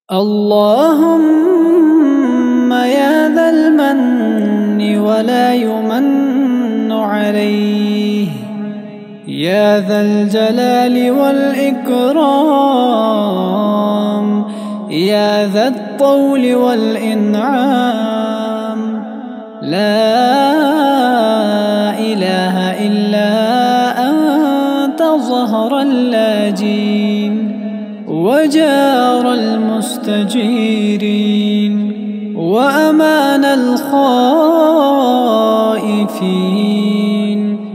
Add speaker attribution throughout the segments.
Speaker 1: اللهم يا ذا المن ولا يمن عليه، يا ذا الجلال والإكرام، يا ذا الطول والإنعام. لا إله إلا أنت ظهر اللاجين وجار المستجيرين وأمان الخائفين.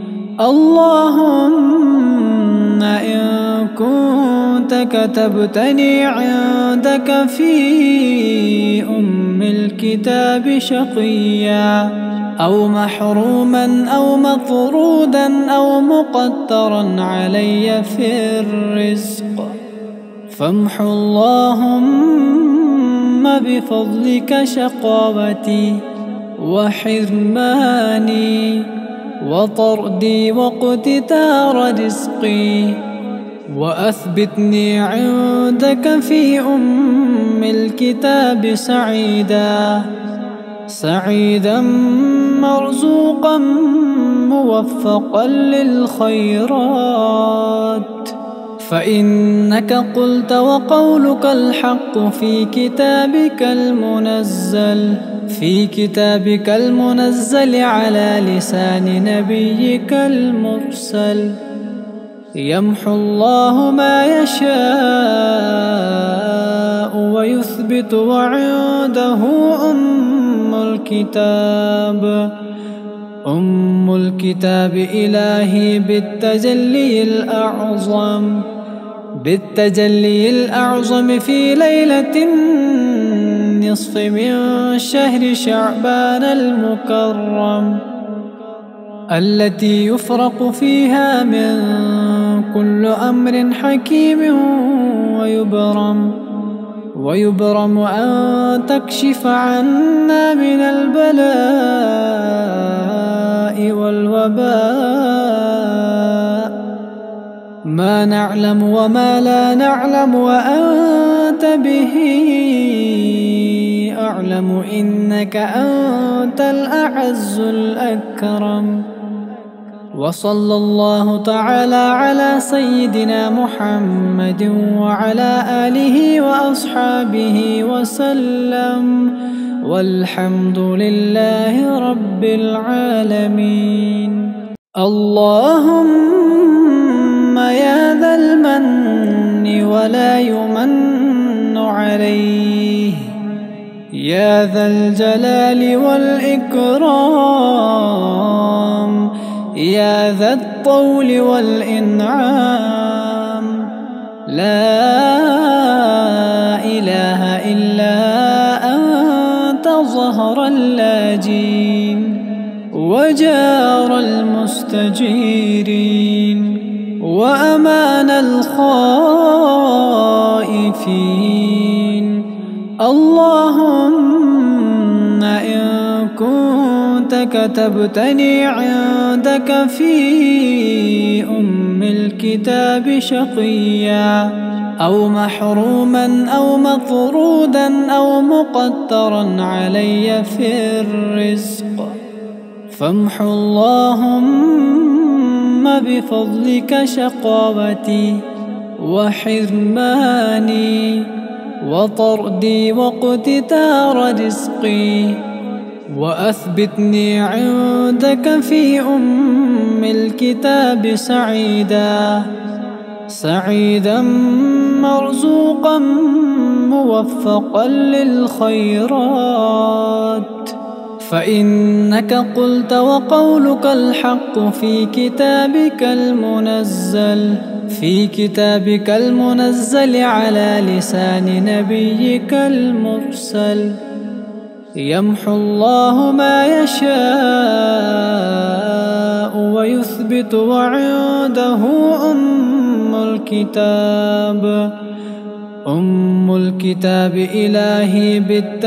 Speaker 1: اللهم إن كنت كتبتني عندك في أم الكتاب شقيا أو محروما أو مطرودا أو مقدرا علي في الرزق، فامح اللهم بفضلك شقاوتي وحرماني وطردي واقتتار رزقي، وأثبتني عندك في أم الكتاب سعيدا مرزوقا موفقا للخيرات، فإنك قلت وقولك الحق في كتابك المنزل على لسان نبيك المرسل. يمحو الله ما يشاء ويثبت وعنده أم الكتاب إلهي بالتجلي الأعظم في ليلة النصف من شهر شعبان المكرم، التي يفرق فيها من كل أمر حكيم ويبرم أن تكشف عنا من البلاء والوباء ما نعلم وما لا نعلم، وأنت به أعلم، إنك أنت الأعز الأكرم. وصلى الله تعالى على سيدنا محمد وعلى آله وأصحابه وسلم، والحمد لله رب العالمين. اللهم يا ذا المن ولا يمن عليه، يا ذا الجلال والإكرام، يا ذا الطول والإنعام. لا إله إلا أنت ظهر اللاجين وجار المستجيرين وأمان الخائفين. اللهم إن كنت كتبتني عندك في أم الكتاب شقيا أو محروما أو مطرودا أو مقدرا علي في الرزق، فامح اللهم بفضلك شقاوتي وحرماني وطردي واقتتار رزقي، وأثبتني عندك في أم الكتاب سعيدا مرزوقا موفقا للخيرات، فإنك قلت وقولك الحق في كتابك المنزل على لسان نبيك المرسل. يمحو الله ما يشاء ويثبت وعنده أم الكتاب إلهي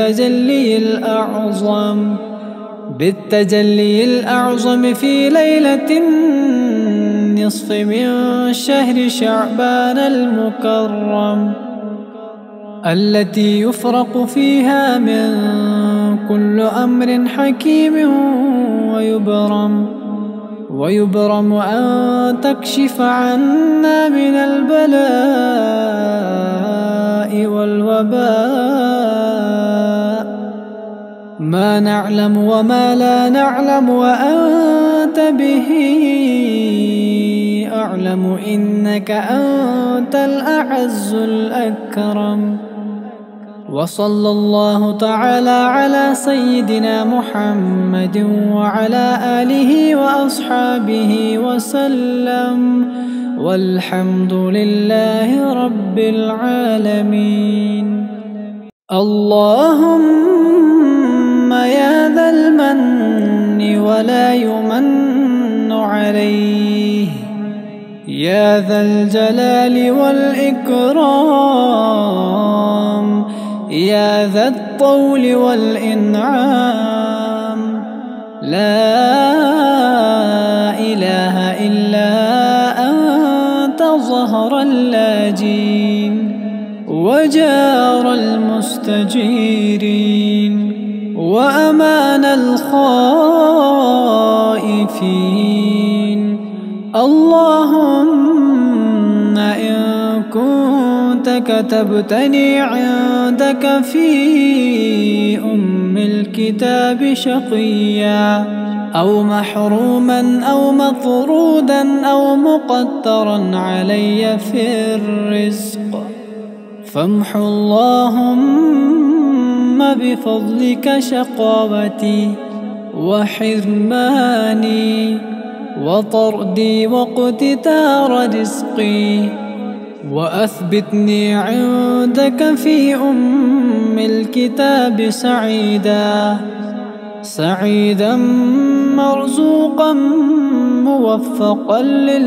Speaker 1: بالتجلي الأعظم في ليلة النصف من شهر شعبان المكرم، التي يفرق فيها من كل أمر حكيم ويبرم أن تكشف عنا من البلاء والوباء ما نعلم وما لا نعلم، وأنت به أعلم، إنك أنت الأعز الأكرم. وصلى الله تعالى على سيدنا محمد وعلى آله وأصحابه وسلم، والحمد لله رب العالمين. اللهم يا ذا المن ولا يمن عليه، يا ذا الجلال والإكرام، يا ذا الطول والإنعام، لا إله إلا أنت ظهر اللاجين وجار المستجيرين وأمان الخائفين. اللهم إن كنت كتبتني عندك في أم الكتاب شقيا أو محروما أو مطرودا أو مقدرا علي في الرزق، فامح اللهم بفضلك شقاوتي وحرماني وطردي واقتتار رزقي، وأثبتني عندك في أم الكتاب سعيدا مرزوقا موفقا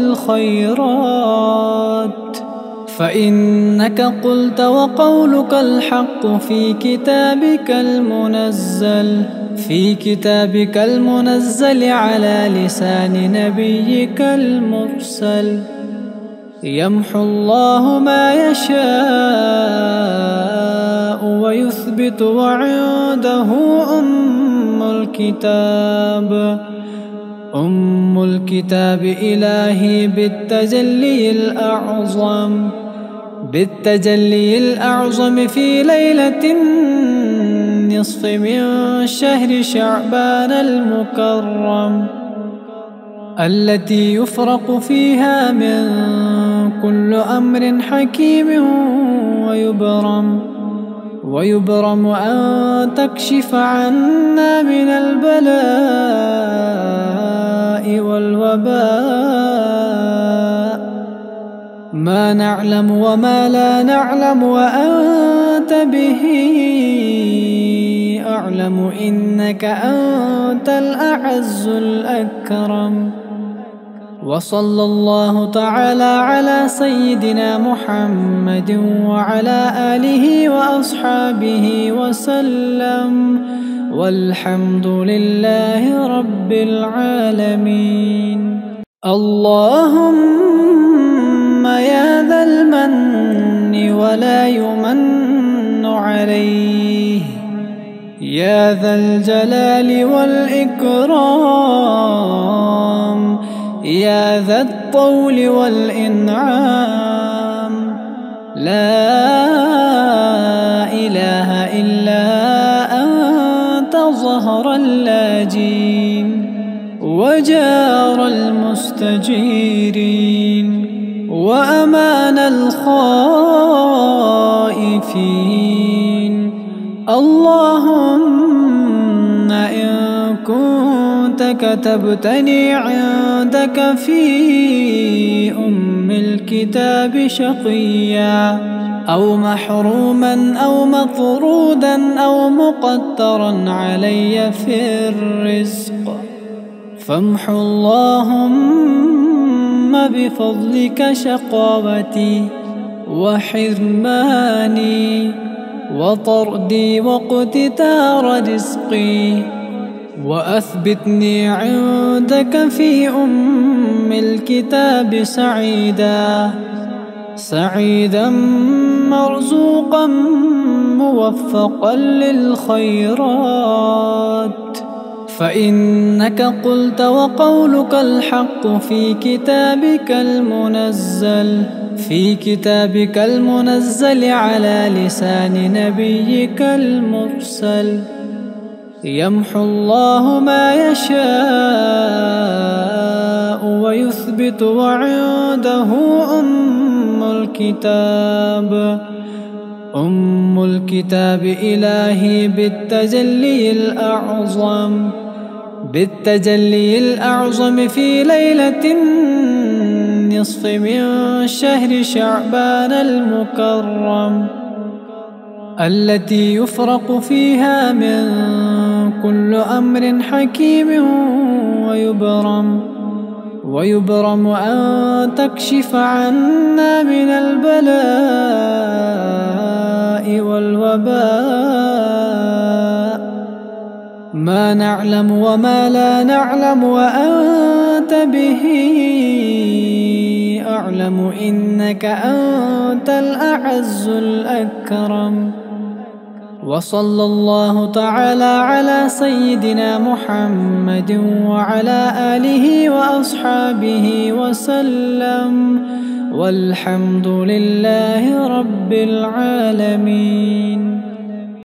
Speaker 1: للخيرات، فإنك قلت وقولك الحق في كتابك المنزل على لسان نبيك المرسل. يمحو الله ما يشاء ويثبت وعنده أم الكتاب إلهي بالتجلي الأعظم في ليلة النصف من شهر شعبان المكرم، التي يفرق فيها من كل أمر حكيم ويبرم أن تكشف عنا من البلاء والوباء ما نعلم وما لا نعلم، وأنت به أعلم، إنك أنت الأعز الأكرم. وصلى الله تعالى على سيدنا محمد وعلى آله وأصحابه وسلم، والحمد لله رب العالمين. اللهم يا ذا المن ولا يمن عليه، يا ذا الجلال والإكرام، يا ذا الطول والإنعام، لا إله إلا أنت ظهر اللاجين وجار المستجيرين وأمان الخائفين. اللهم إن كنت كتبتني عندك في أم الكتاب شقيا أو محروما أو مطرودا أو مقدرا علي في الرزق، فامح اللهم بفضلك شقاوتي وحرماني وطردي واقتتار رزقي، وأثبتني عندك في أم الكتاب سعيدا مرزوقا موفقا للخيرات، فإنك قلت وقولك الحق في كتابك المنزل على لسان نبيك المرسل. يمحو الله ما يشاء ويثبت وعنده أم الكتاب إلهي بالتجلي الأعظم في ليلة النصف من شهر شعبان المكرم، التي يفرق فيها من كل أمر حكيم ويبرم أن تكشف عنا من البلاء والوباء ما نعلم وما لا نعلم، وأنت به أعلم، إنك أنت الأعز الأكرم. وصلى الله تعالى على سيدنا محمد وعلى آله وأصحابه وسلم، والحمد لله رب العالمين.